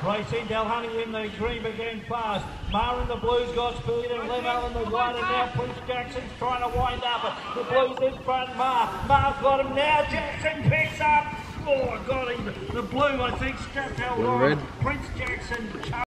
Racing Delahunty in the green began fast. Maher in the blues got speed and Limal in the white, and now Prince Jackson's trying to wind up. The blues in front. Maher's got him now. Jackson picks up. Oh, got him. The blue, I think, strapped out on. Prince Jackson.